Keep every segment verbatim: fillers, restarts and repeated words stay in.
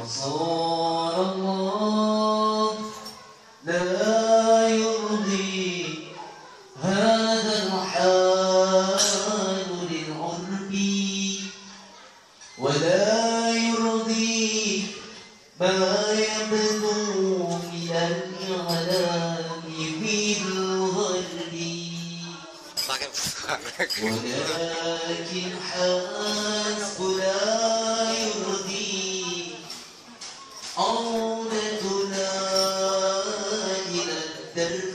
رسول الله لا يرضي هذا الحال للعرب ولا يرضي ما يبدو من الإعلام في الغرب ولكن حسب لا يرضي عودتنا إلى الدرب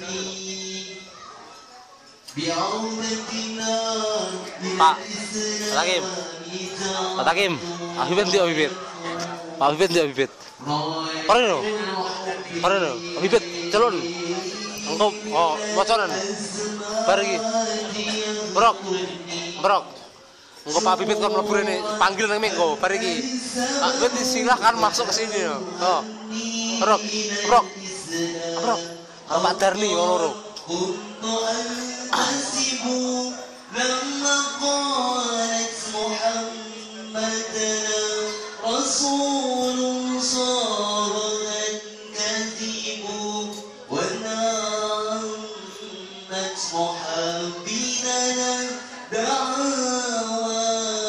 بعودتنا Pak, Pak Hakim, Pak Hakim, Habibit ndi Habibit, Pak Habibit ndi Habibit, Koren no, Koren no, Habibit, celon, engkau, oh, bocoran, pergi, brok, brok, engkau Pak Habibit kan melebur ini, panggil nang minggu, pergi, Pak Habibit silahkan masuk ke sini, oh, brok, brok, brok, Pak Darni, ngoloro. لما قالت محمدنا رسول صار الكذب ونعمت محبنا دعاوى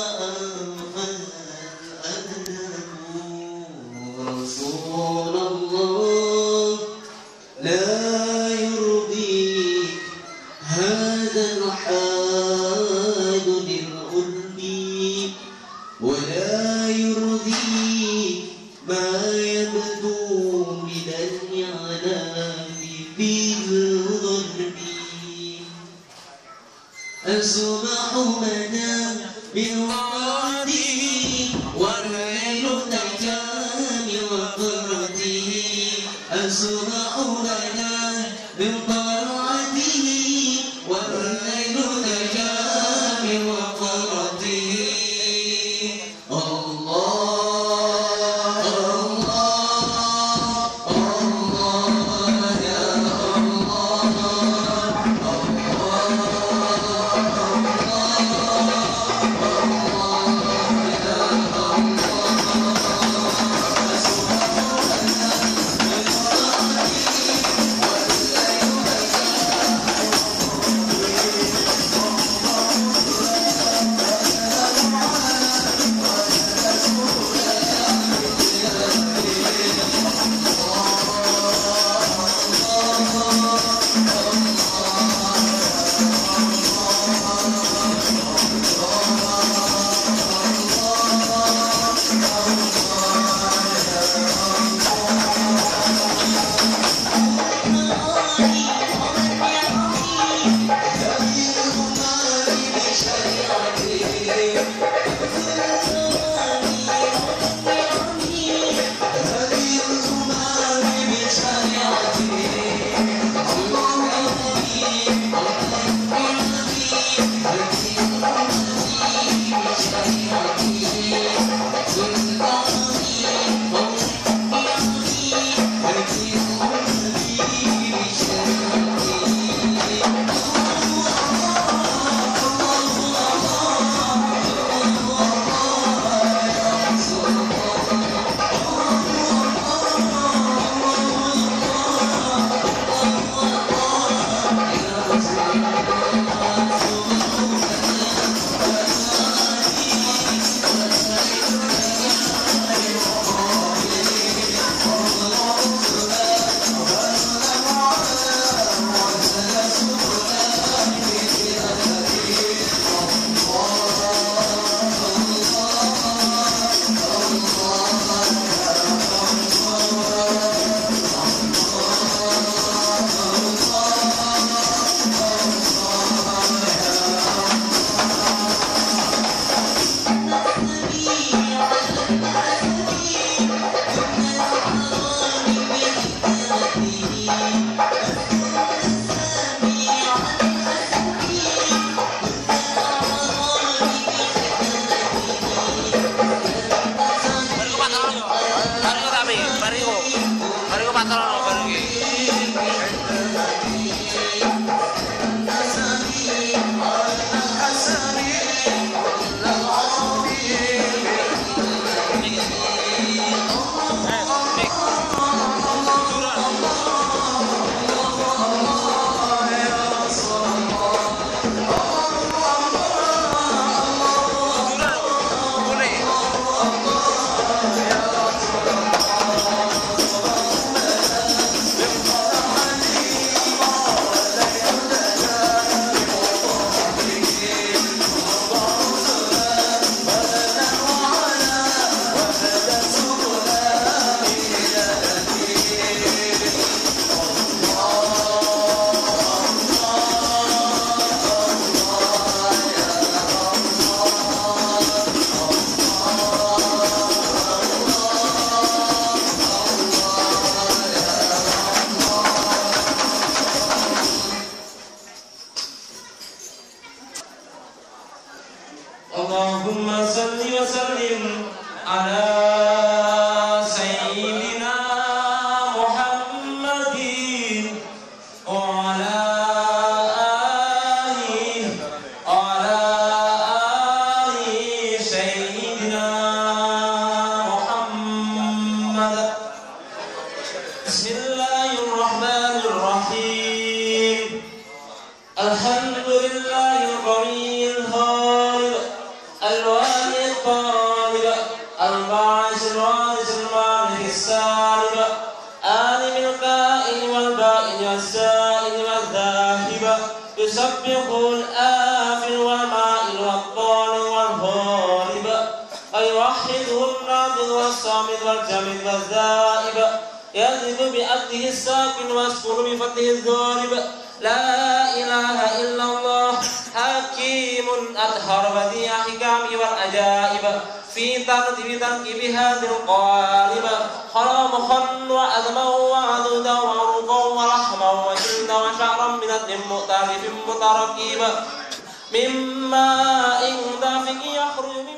فالأدب رسول الله لا يرضي هذا الحال للغرب ولا يرضي ما يبدو من الإعلام بالغرب أصبح مدى بالوعده والليل نجا من وقرته أصبح مدى بالطاعته والليل نجا من وقرته الله الله الله يا الله الله اللهم صل وسلم على سيدنا محمد وعلى آله وعلى آل سيدنا محمد. بسم الله الرحمن الرحيم. الحمد لله القوي الغالب الوالي الطالب الباعث الوارث المالك السالب عالم القائل والبائن والسائل والذاهب يسبح الآفل والمائل والطالب والغالب ويوحده الناطق والصامت والجامد والذائب يذهب بأبده الساكن ويسكن بفتحه الضارب. لا إله إلا الله حكيم أظهر بديع حكامه والعجائب في ترتيب تركيب هذه القوالب خلق مخا وأدما وعدودا وعروقا ولحما وجلدا وشعرا من الدم مختلف متركب من ماء دافق يخرج من